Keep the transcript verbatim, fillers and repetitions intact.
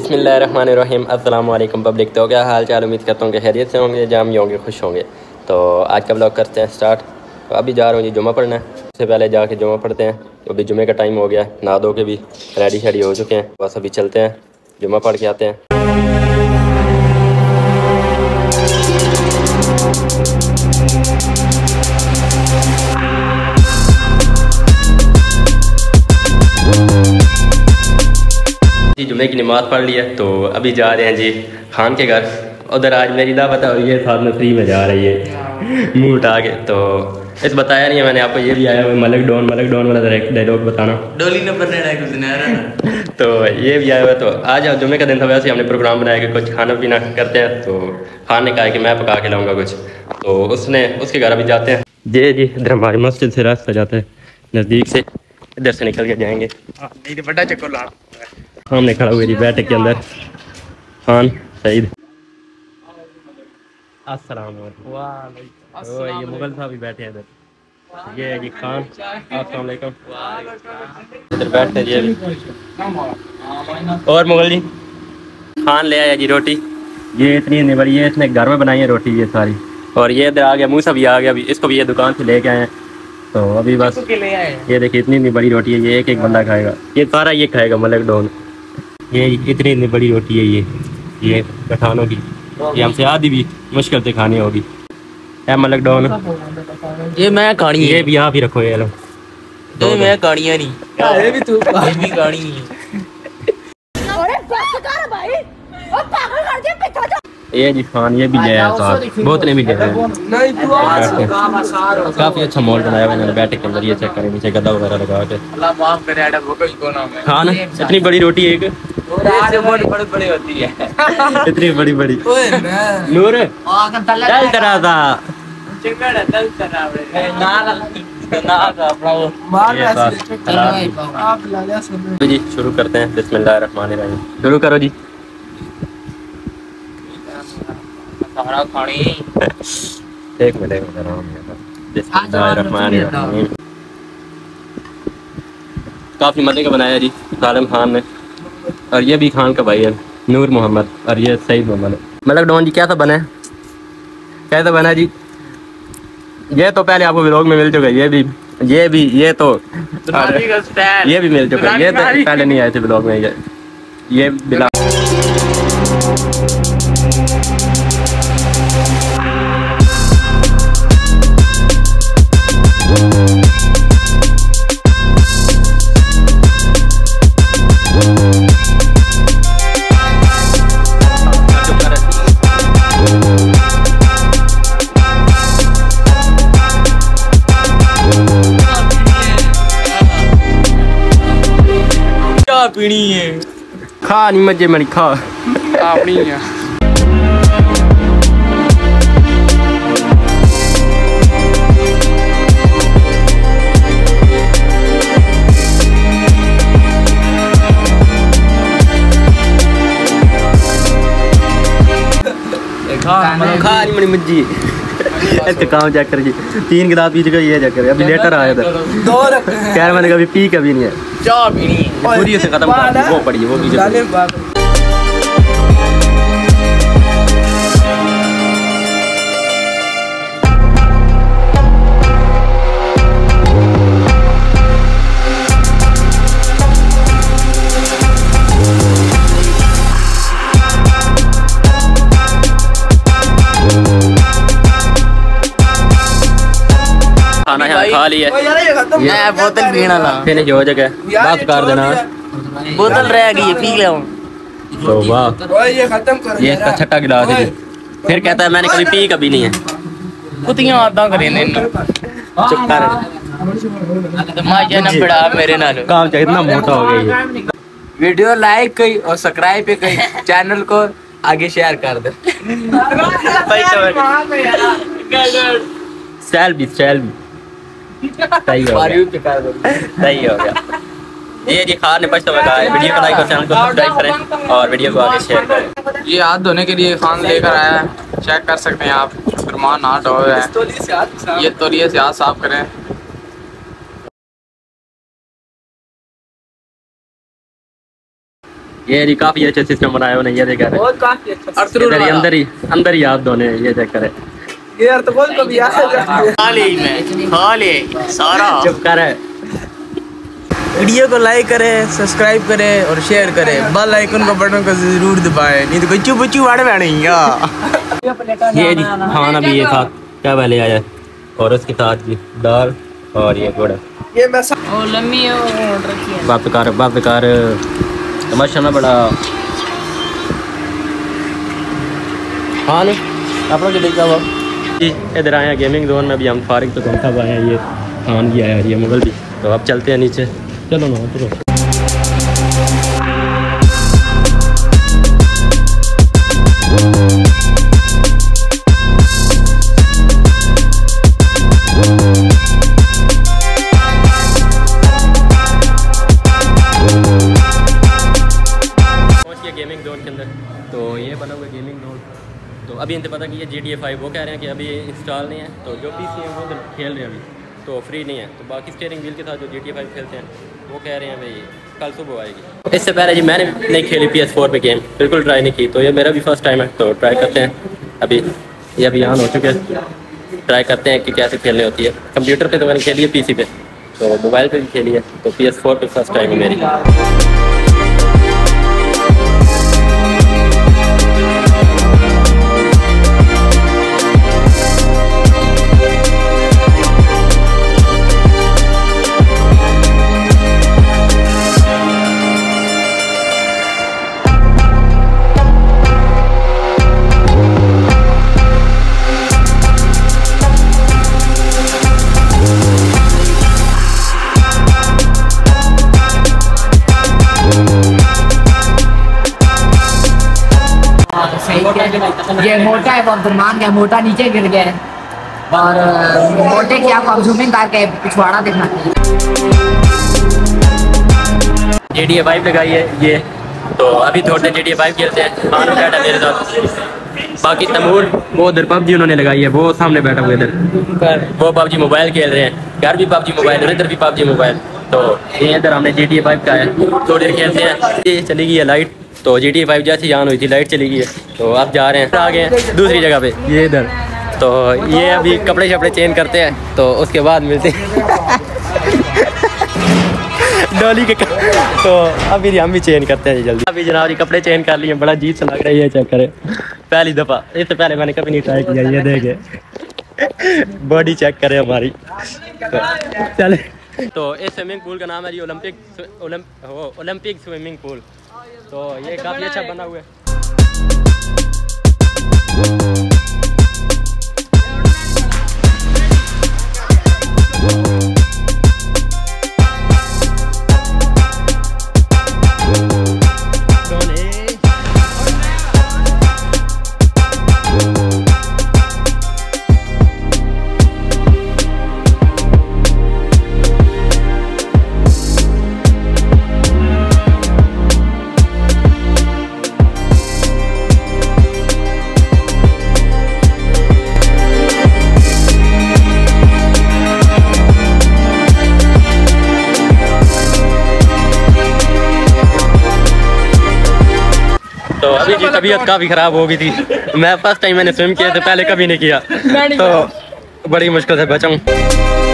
बिस्मिल्लाहिर्रहमानिर्रहीम। अस्सलाम वालेकुम पब्लिक। तो क्या हाल चाल, उम्मीद करता हूँ कि खैरियत से होंगे, जाम होंगे, खुश होंगे। तो आज का ब्लॉग करते हैं स्टार्ट। तो अभी जा रहा हूँ जी जुम्मा पढ़ना है, उससे पहले जाके जुम्मा पढ़ते हैं। तो अभी जुम्मे का टाइम हो गया है, नहा धो के भी रेडी शेडी हो चुके हैं, बस अभी चलते हैं जुम्मा पढ़ के आते हैं। जी जुम्मे की नमाज़ पढ़ ली है, तो अभी जा रहे हैं जी खान के घर। उधर आज मेरी दावत है और ये साथ में फ्री में जा रही है मुँह उठा के। तो इस बताया नहीं है मैंने आपको, ये भी आया हुआ मलक डॉन। मलक डॉन वाला डायलॉग बताना, डोली नंबर तो ये भी आया हुआ। तो आज जुम्मे का दिन था, वैसे हमने प्रोग्राम बनाया कि कुछ खाना पीना करते हैं। तो खान ने कहा कि मैं पका के लाऊंगा कुछ, तो उसने उसके घर अभी जाते हैं। जी जी इधर हमारी मस्जिद से रास्ता जाता है नज़दीक से, इधर से निकल के जाएंगे। बड़ा चक्कर सामने खड़ा हुए जी बैठक के अंदर खान सईद। अस्सलाम वालेकुम। ये मुगल साहब भी बैठे हैं इधर। ये है जी खान। अस्सलाम वालेकुम। इधर बैठते हैं जी। और मुगल जी खान ले आया जी रोटी। ये इतनी नहीं बड़ी, ये इसने घर में बनाई है रोटी ये सारी। और ये इधर आ गया, मूसा भी आ गया, अभी इसको भी ये दुकान से लेके आए हैं। तो अभी बस ये देखिए इतनी इतनी बड़ी रोटी है, ये एक एक बंदा खाएगा, ये सारा ये खाएगा मलक डॉन। ये इतनी इतनी बड़ी रोटी है ये ये पठानों की, ये हमसे आधी भी मुश्किल से खानी होगी। है मलक डॉन, ये मैं कहानी, ये भी यहाँ भी रखो ये लो। ये मैं कहानियाँ नहीं, ये भी तू भी कहानी है। ये जी खान ये भी गया साथ, बहुत ने भी गए। काफी अच्छा मॉल बनाया हुआ इन्होंने बैठक के अंदर। ये चेक करें नीचे गद्दा वगैरह लगा के। खान इतनी बड़ी रोटी एक बड़ी होती है, इतनी बड़ी बड़ी नूर चल तरह था जी। शुरू करते हैं, बिस्मिल्लाहिर्रहमानिर्रहीम। शुरू करो जी। एक मिनट बिस्मिल्लाहिर्रहमानिर्रहीम। काफी मजे का बनाया जी सालम खान ने। और ये भी खान का भाई है नूर मोहम्मद, और ये सईद मोहम्मद। मलक डॉन जी कैसा बना है, कैसा बना जी? ये तो पहले आपको व्लॉग में मिल चुका है, ये भी ये भी ये तो ये भी मिल चुका है, ये तो पहले नहीं आए थे व्लॉग में। ये ये बिला पीनी है, खा नहीं मजे मेरी खा अपनी है। खा नहीं मनी मज्जी इसके काम चेक कर जी, तीन गिलास पी चुका, ये चेक कर। अभी लेटर आया था दो खैर मैंने कभी पी कभी नहीं है। चाय पीनी है पूरी से खत्म कर, वो पड़ी है वो पी। खाना खा लिया, मैं बोतल पीना ला फिनिश हो जगह बस कर देना, बोतल रह गई है पी लो। तो वाह ये खत्म कर, ये इसका छठा गिलास है। फिर कहता है मैंने कभी पी कभी नहीं है। कुतियां आदा करे ने चुप कर, माजा ना बड़ा मेरे नाल काम चाहिए, इतना मोटा हो गया ये। वीडियो लाइक कई और सब्सक्राइब पे कई, चैनल को आगे शेयर कर दे। सेल्फी सेल्फी सही हो गया, सही हो गया। ये जी खान ने पछता हुआ कहा है, वीडियो को लाइक और चैनल को सब्सक्राइब करें और वीडियो को आगे शेयर करें। ये हाथ धोने के लिए खान लेकर आया है, चेक कर सकते हैं आप। फरमान हाथ धो रहा है, ये तौलिए से हाथ साफ करें। ये जी काफी अच्छा सिस्टम बनाया उन्हें, ये देखा है काफी अच्छा इधर ही अंदर ही अंदर ही हाथ धोने, ये चेक करे यार। तो बोल कभी खाली में खाली सारा चुप कर। वीडियो को लाइक करें, सब्सक्राइब करें और शेयर करें, बेल आइकन को बटन को जरूर दबाएं, नहीं तो बच्चू बच्चू वाड़े बैठेगा। ये जी खाना भी ये साथ क्या पहले आया और उसके साथ भी दाल और ये गुड़। ये मैं ओ लम्मी ऑर्डर किया। बाप कर बाप कर तमाशा ना बड़ा। हाँ नहीं आप लोग जो देखा हुआ जी, इधर आए हैं गेमिंग जोन में। अभी हम फारिग तो कम था आए हैं, ये खान भी आया है, ये मुगल भी। तो अब चलते हैं नीचे, चलो ना चलो। पहुंच गए गेमिंग जोन के अंदर। तो ये बना हुआ गेमिंग जोन। तो अभी इनसे पता कि ये जी टी ए फाइव वो कह रहे हैं कि अभी इंस्टॉल नहीं है, तो जो पी सी है वो खेल रहे हैं अभी, तो फ्री नहीं है। तो बाकी स्टीयरिंग व्हील के साथ जो जी टी ए फाइव खेलते हैं वो कह रहे हैं भाई कल सुबह आएगी। इससे पहले जी मैंने नहीं खेली पी एस फोर पे गेम, बिल्कुल ट्राई नहीं की। तो ये मेरा भी फर्स्ट टाइम है, तो ट्राई करते हैं। अभी ये अभी ऑन हो चुके हैं, ट्राई करते हैं कि कैसे खेलनी होती है। कंप्यूटर पे तो मैंने खेली है, पी सी पे तो मोबाइल पे भी खेली है, तो पी एस फोर पे फर्स्ट टाइम है मेरी। ये मोटा है, बहुत मान गया, मोटा नीचे गिर गया है और मोटे की आपको जूमिंग करके पिछवाड़ा दिखाते हैं। जी टी ए फाइव लगाई है ये, तो अभी थोड़े जी टी ए फाइव खेलते हैं। मान बैठा मेरे साथ, बाकी तमूर वो उधर पबजी उन्होंने लगाई है, वो सामने बैठा हुआ इधर, वो पबजी मोबाइल खेल रहे हैं। घर भी पबजी मोबाइल और इधर भी पबजी मोबाइल। तो ये इधर हमने जी टी ए फाइव का है, थोड़ी देर खेलते हैं। ये चली गई है लाइट, तो जी टी ए फाइव जैसी जान हुई थी लाइट चली गई है, तो अब जा रहे हैं आ गए हैं दूसरी जगह पे, ये इधर। तो ये अभी कपड़े शपड़े चेंज करते हैं, तो उसके बाद मिलते हैं डॉली के। तो अभी हम भी चेंज करते हैं जल्दी। अभी जनाब कपड़े चेंज कर लिए, बड़ा अजीब सा लग रहा है ये, चेक करें पहली दफ़ा, इससे पहले मैंने कभी नहीं ट्राई किया। ये देखे बॉडी चेक करें हमारी, तो चले। तो इस स्विमिंग पूल का नाम है जी ओलंपिक ओलंपिक स्विमिंग पूल। तो ये काफ़ी अच्छा बना हुआ है। तो अभी की तबीयत काफ़ी ख़राब हो गई थी। मैं फर्स्ट टाइम मैंने स्विम किया था, पहले कभी नहीं किया, तो बड़ी मुश्किल से बचा हूँ।